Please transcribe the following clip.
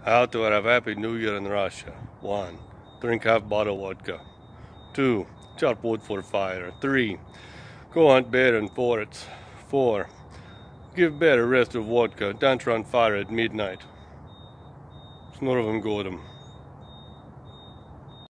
How to have a happy new year in Russia. 1. Drink half bottle vodka. 2. Chop wood for fire. 3. Go hunt bear in forests. 4. Give bear a rest of vodka. Dance around fire at midnight. Snorre of them Godem.